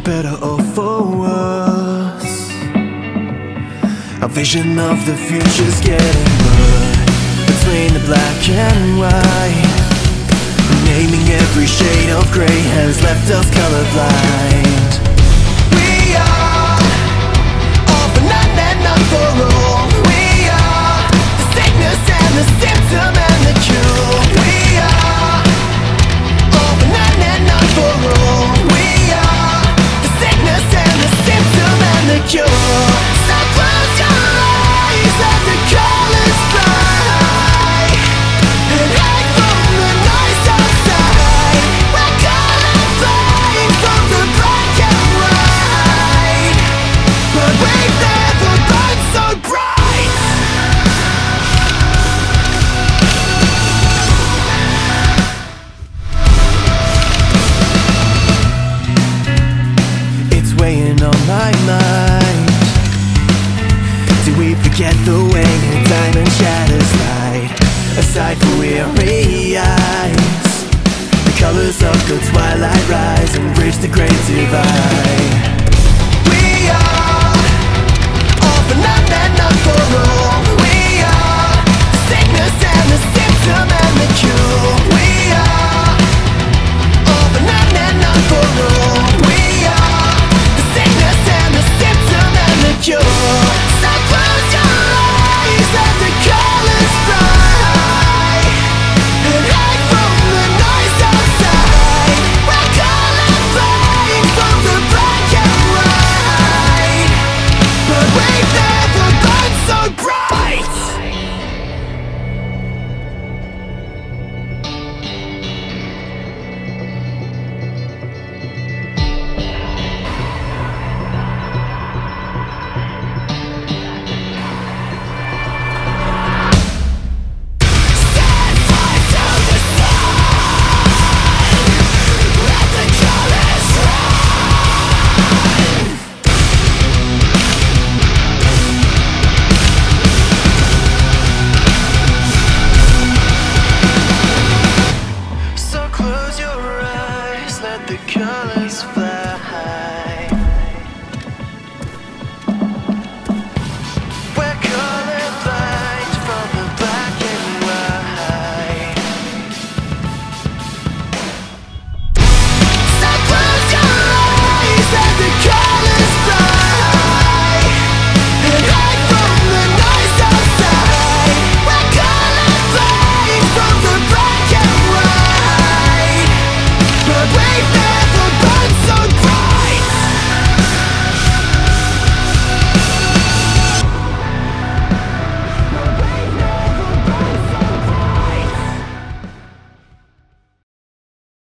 better or for worse. Our vision of the future's getting blurred between the black and white. Naming every shade of grey has left us colorblind. We are all for none and none for all. We are the sickness and the symptom and the cure. We are all for none and none for all. We are the sickness and the symptom and the cure. So close your eyes, let the colors fly, and hide from the noise outside. We're colorblind from the black and white, but we've never burned so bright. It's weighing on my mind. Do we forget the way a diamond shatters light? Aside for weary eyes, the colors of the twilight rise and bridge the great divide. We are all for none and none for all. We are the sickness and the symptom and the cure. We are all for none and none for all. We are the sickness and the symptom and the cure. So close your eyes, let the colors fly, and hide from the noise outside. We're colorblind from the black and white, but we've never burned so bright. Stand fire to the sun, let the colors run. So close your eyes, let the colors